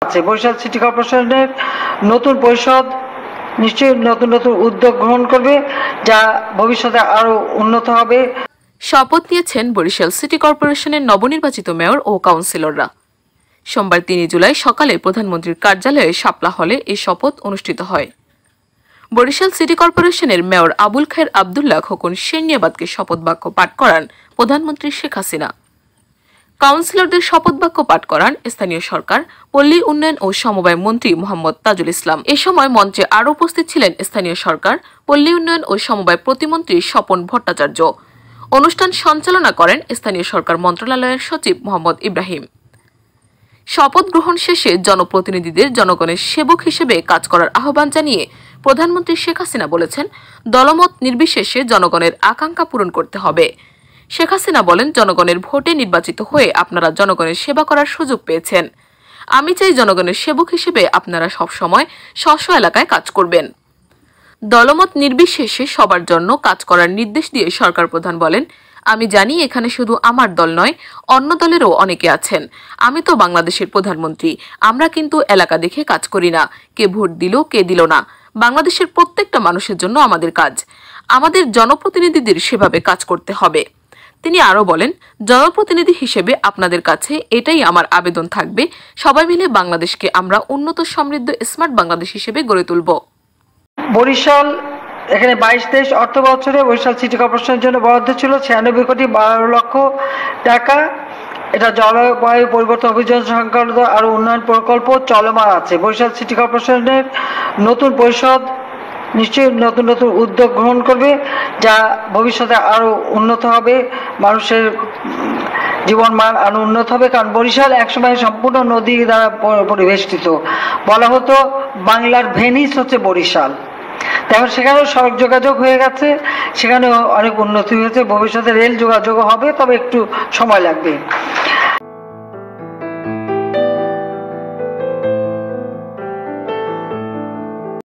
আছে। বরিশাল সিটি কর্পোরেশনের নতুন পরিষদ নিশ্চয়ই নতুন নতুন উদ্যোগ গ্রহণ করবে, যা ভবিষ্যতে আরো উন্নত হবে। শপথ নিয়েছেন বরিশাল সিটি কর্পোরেশনের নবনির্বাচিত মেয়র ও কাউন্সিলররা। সোমবার 3 জুলাই সকালে প্রধানমন্ত্রীর কার্যালয়ে শাপলা হলে এই শপথ অনুষ্ঠিত হয়। বরিশাল সিটি কর্পোরেশনের মেয়র আবুল খায়ের আবদুল্লাহ খোকন শেরনিয়াবাদকে শপথ বাক্য পাঠ করান প্রধানমন্ত্রী শেখ হাসিনা। কাউন্সিলরদের শপথ বাক্য পাঠ করান স্থানীয় সরকার, পল্লী উন্নয়ন ও সমবায় মন্ত্রী মোহাম্মদ তাজুল ইসলাম। এ সময় মঞ্চে আরও উপস্থিত ছিলেন স্থানীয় সরকার, পল্লী উন্নয়ন ও সমবায় প্রতিমন্ত্রী স্বপন ভট্টাচার্য। অনুষ্ঠান সঞ্চালনা করেন স্থানীয় সরকার মন্ত্রণালয়ের সচিব মোহাম্মদ ইব্রাহিম। শপথ গ্রহণ শেষে জনপ্রতিনিধিদের জনগণের সেবক হিসেবে কাজ করার আহ্বান জানিয়ে প্রধানমন্ত্রী শেখ হাসিনা বলেছেন, দলমত নির্বিশেষে জনগণের আকাঙ্ক্ষা পূরণ করতে হবে। শেখ হাসিনা বলেন, জনগণের ভোটে নির্বাচিত হয়ে আপনারা জনগণের সেবা করার সুযোগ পেয়েছেন। আমি চাই জনগণের সেবক হিসেবে আপনারা সবসময় স্ব এলাকায় কাজ করবেন। দলমত নির্বিশেষে সবার জন্য কাজ করার নির্দেশ দিয়ে সরকার প্রধান বলেন, আমি জানি এখানে শুধু আমার দল নয়, অন্য দলেরও অনেকে আছেন। আমি তো বাংলাদেশের প্রধানমন্ত্রী, আমরা কিন্তু এলাকা দেখে কাজ করি না, কে ভোট দিল কে দিল না। বাংলাদেশের প্রত্যেকটা মানুষের জন্য আমাদের কাজ, আমাদের জনপ্রতিনিধিদের সেভাবে কাজ করতে হবে। তিনি আরও বলেন, জনপ্রতিনিধি হিসেবে আপনাদের কাছে এটাই আমার আবেদন থাকবে, সবাই মিলে বাংলাদেশকে আমরা উন্নত সমৃদ্ধ স্মার্ট বাংলাদেশ হিসেবে গড়ে তুলব। বরিশাল এখানে 22-23 অর্থ বছরে বরিশাল সিটি কর্পোরেশনের জন্য বরাদ্দ ছিল 96 কোটি 12 লক্ষ টাকা। এটা জলবায়ু পরিবর্তন অভিযান সংক্রান্ত আরো উন্নয়ন প্রকল্প চলমান আছে। বরিশাল সিটি কর্পোরেশনের নতুন পরিষদ নিশ্চয়ই নতুন নতুন উদ্যোগ গ্রহণ করবে, যা ভবিষ্যতে আরো উন্নত হবে, মানুষের জীবনমান আরো উন্নত হবে। কারণ বরিশাল একসময় সম্পূর্ণ নদী দ্বারা পরিবেষ্টিত, বলা হতো বাংলার ভেনিস হচ্ছে বরিশাল। এখন সেখানেও সড়ক যোগাযোগ হয়ে গেছে, সেখানেও অনেক উন্নতি হয়েছে, ভবিষ্যতে রেল যোগাযোগ হবে, তবে একটু সময় লাগবে।